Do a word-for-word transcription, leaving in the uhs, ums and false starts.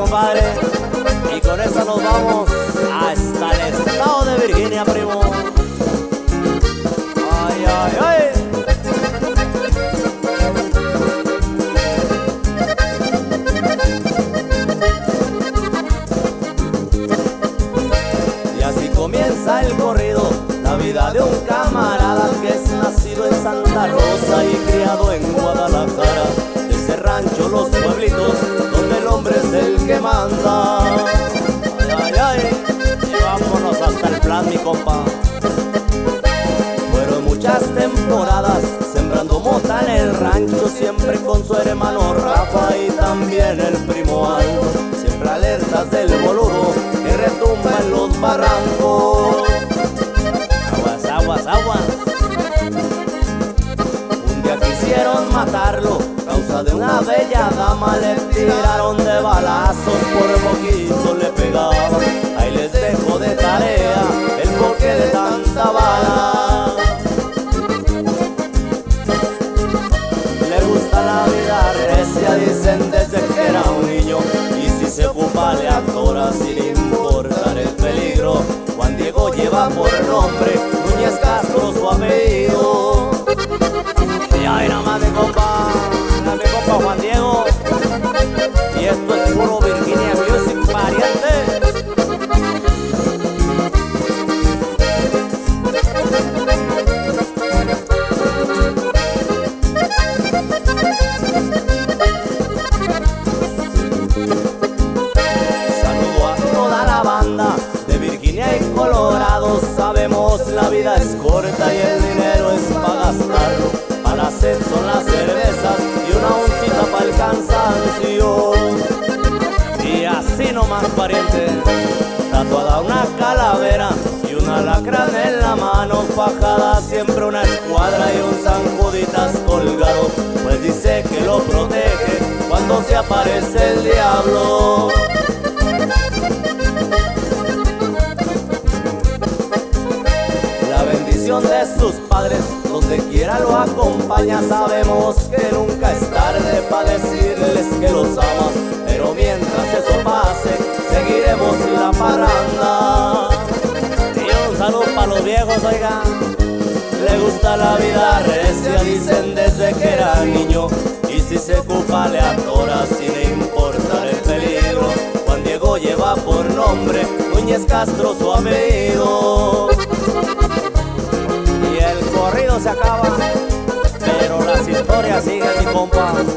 compadre. Y con esta nos vamos hasta el estado de Virginia, primo. Ay, ay, ay. Y así comienza el corrido, la vida de un camarada que es nacido en Santa Rosa y criado en Guadalajara. De ese rancho los pueblitos donde el hombre es el que manda. Ay, ay, ay, y vámonos hasta el plan, mi compa. Fueron muchas temporadas sembrando mota en el rancho, siempre con su hermano Rafa y también el primo Aldo. Siempre alertas del boludo que retumba en los barrancos. Aguas, aguas, aguas. Un día quisieron matarlo, causa de una bella dama, le tiraron de balazos, por poquito le pegaban. Ahí les dejo de tarea el porqué de tanta bala. Le gusta la vida recia, dicen desde que era un niño, y si se ocupa le atora sin importar el peligro. Juan Diego lleva por nombre, Núñez Castro su apellido. Y ahí nada más de compa, nada de compa Juan Diego. Y esto es puro Virginia Music, pariente. Saludo a toda la banda de Virginia y Colorado. Sabemos la vida es corta y el dinero es para gastarlo. Para la sed son las cervezas y una oncita para el cansancio. Y así nomás, pariente, tatuada una calavera y una alacrán en la mano, fajada siempre una escuadra y un San Juditas colgado, pues dice que lo protege cuando se aparece el diablo. La bendición de sus padres donde quiera lo acompaña. Sabemos que nunca es tarde para decirles que los ama, pero mientras eso pase seguiremos la parranda. Y un saludo para los viejos, oiga. Le gusta la vida recia, dicen desde que era niño, y si se ocupa le atora sin importar el peligro. Juan Diego lleva por nombre, Núñez Castro su apellido. Y el corrido se acaba, pero las historias siguen, mi compa.